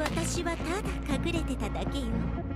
私はただ隠れてただけよ。